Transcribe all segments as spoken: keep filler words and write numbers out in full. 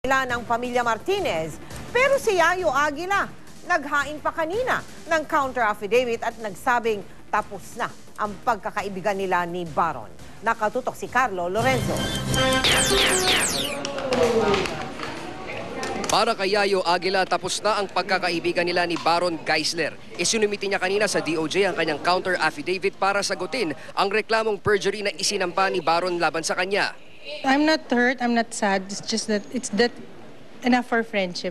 ng pamilya Martinez. Pero si Yayo Aguila, naghain pa kanina ng counter-affidavit at nagsabing tapos na ang pagkakaibigan nila ni Baron. Nakatutok si Carlo Lorenzo. Para kay Yayo Aguila, tapos na ang pagkakaibigan nila ni Baron Geisler. Isinumiti niya kanina sa D O J ang kanyang counter-affidavit para sagutin ang reklamong perjury na isinampa ni Baron laban sa kanya. I'm not hurt, I'm not sad. It's just that it's that enough for friendship.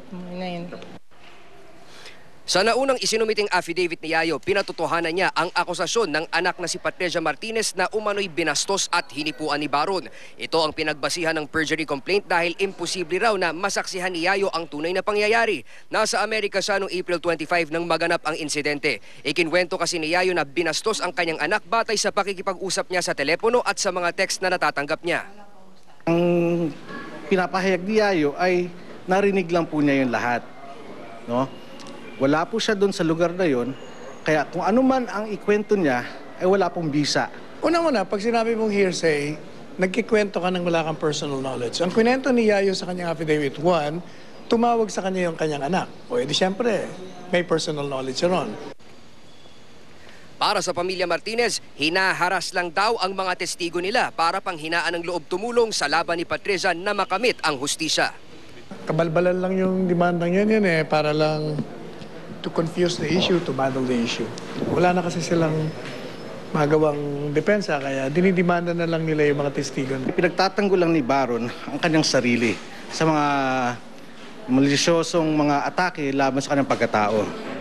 Sa naunang isinumiting affidavit ni Yayo, pinatotohanan niya ang akusasyon ng anak na si Patricia Martinez na umano'y binastos at hinipuan ni Baron. Ito ang pinagbasihan ng perjury complaint dahil imposible raw na masaksihan ni Yayo ang tunay na pangyayari. Nasa Amerika siya noong April twenty-five nang maganap ang insidente. Ikinwento kasi ni Yayo na binastos ang kanyang anak batay sa pakikipag-usap niya sa telepono at sa mga text na natatanggap niya. Ang pinapahayag ni Yayo ay narinig lang po niya yung lahat, no? Wala po siya doon sa lugar na yon, kaya kung ano man ang ikwento niya, ay wala pong bisa. Unang-una, pag sinabi mong hearsay, nagkikwento ka ng wala kang personal knowledge. Ang kwento ni Yayo sa kanyang affidavit, one, tumawag sa kanya yung kanyang anak. O edi siyempre, may personal knowledge ron. Para sa pamilya Martinez, hinaharas lang daw ang mga testigo nila para panghinaan ng loob tumulong sa laban ni Patricia na makamit ang hustisya. Kabalbalan lang yung demandang yun yun eh, para lang to confuse the issue, to muddle the issue. Wala na kasi silang magawang depensa, kaya dinidemanda na lang nila yung mga testigo. Pinagtatanggol lang ni Baron ang kanyang sarili sa mga malisyosong mga atake laban sa kanyang pagkatao.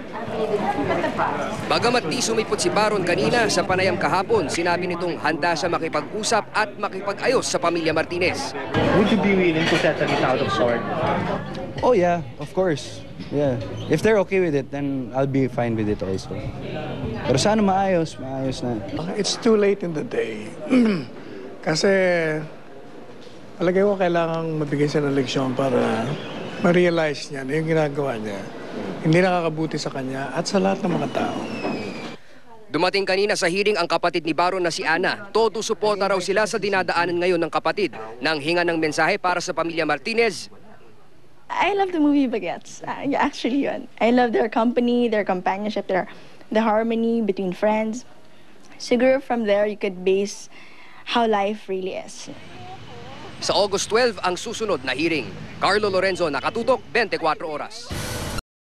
Bagamat di sumipot si Baron kanina sa panayam kahapon, sinabi nitong handa siya makipag-usap at makipag-ayos sa pamilya Martinez. Would you be willing to settle it out of court? Oh yeah, of course. Yeah. If they're okay with it, then I'll be fine with it also. Pero sana maayos, maayos na. It's too late in the day. Kasi palagay ko kailangan mabigay siya ng leksyon para ma-realize niya na yung ginagawa niya hindi nakakabuti sa kanya at sa lahat ng mga tao. Dumating kanina sa hearing ang kapatid ni Baron na si Ana. Todo suporta raw sila sa dinadaanan ngayon ng kapatid. Nang hinga ng mensahe para sa pamilya Martinez, I love the movie Bagets. Uh, actually, yun. I love their company, their companionship, their the harmony between friends. Siguro from there, you could base how life really is. Sa August twelve ang susunod na hearing. Carlo Lorenzo, nakatutok, twenty-four oras.